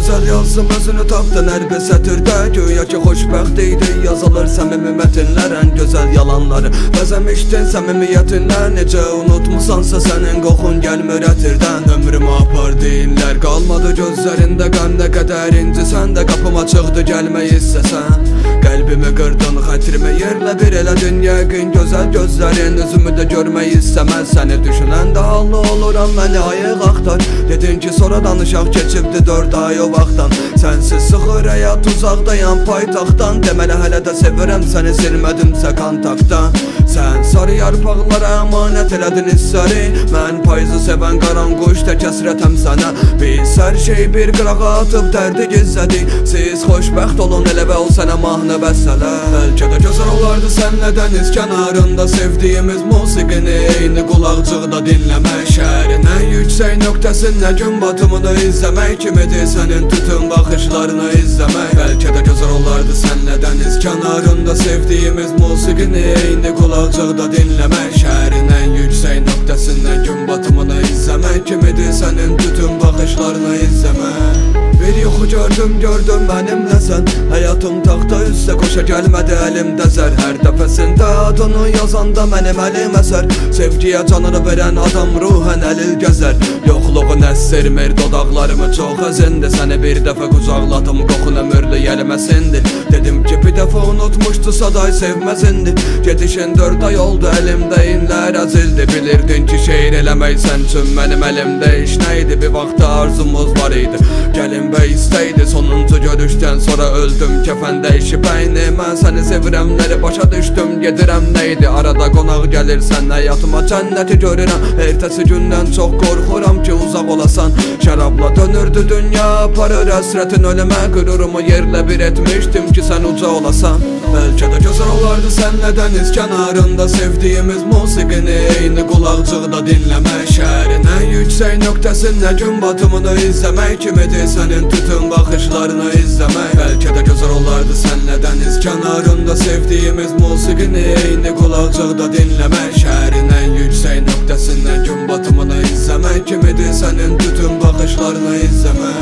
gözəl yazım özünü tapdın hər bir sətirdə. Güya ki xoşbəxt idi, yazılır səmimi mətinlər, ən gözəl yalanları bəzəmişdin səmimiyyətinlə. Necə unutmusansa sənin qoxun gəlmir ətirdən. Ömrümü apardı inlər, qalmadı gözlərində qəm. Nə qədər incisən də qapım açıqdı gəlmək istəsən. Qəlbimi qırdın, xətrimi yerlə bir elədin. Yəqin gözəl gözlərin üzümü də görmək istəməz. Səni düşünəndə hallı oluram, məni ayıq axtar. Dedin ki sonra danışaq, keçibdi 4 ay o vaxtdan. Sənsiz sıxır həyat, uzaqdayam paytaxtdan. Deməli hələ də sevirəm səni, silmədimsə kontaktdan. Sən sarı yarpaqlara əmanət elədin hissləri. Mən payızı sevən qaranquş tək həsrətəm sənə. Biz hər şey bir qırağa atıb dərdi gizlədik. Siz xoşbəxt olun elə və o sənə mahnı bəstələr. Bəlkə də gözəl olardı sənlə dəniz kənarında sevdiyimiz musiqini eyni qulaqcıqda dinləmək. Şəhərin ən yüksək nöqtəsində gün batımını izləmək kimidir sənin tütün baxışlarını izləmək. Bəlkə də gözəl olardı sənlə dəniz kənarında sevdiyimiz musiqini eyni qulaqcıqda dinləmək. Şəhərin ən yüksək nöqtəsində gün batımını izləmək kimidir sənin tütün baxışlarını izləmək. Bir yuxu gördüm mənimlə sən. Həyatım taxta üstə qoşa gəlmədi əlimdə zər. Hər dəfəsində adını yazanda mənim əlim əsər. Sevgiyə canını verən adam ruhən əlil gəzər. Yoxluğun əsirmir dodaqlarımı çox əzindi. Səni bir dəfə qucaqladım, qoxun ömürlü yəlməsindir. Dedim ki bir dəfə unutmuşdu saday sevməzindi. Gedişin 4 ay oldu əlimdə inlər əzildi. Bilirdin ki şeir eləmək sən üçün mənim əlimdə iş neydi. Bir vaxtda arzumuz var idi, gəlin bəy istəydi. Sonuncu görüşdən sonra öldüm kəfən dəyişib əyni. Mən səni sevirəmləri başa düşdüm, gedirəm neydi. Arada qonaq gəlirsən həyatıma cənnəti görürəm. Ertəsi gündən çox qorxuram ki uzaq olasan. Şərabla dönürdü dünya, aparır həsrətin ölümə. Qürurumu yerlə bir etmişdim ki sən uca olasan. Bəlkə də gözəl olardı sənlə dəniz kənarında sevdiyimiz musiqini eyni qulaqcıqda dinləmək. Şəhərin ən yüksək nöqtəsində gün batımını izləmək kimidir sənin tütün baxışlarını izləmək. Bəlkə də gözəl olardı sənlə dəniz kənarında sevdiyimiz musiqini eyni qulaqcıqda dinləmək. Şəhərin ən yüksək nöqtəsində gün batımını izləmək kimidir sənin tütün baxışlarını izləmək.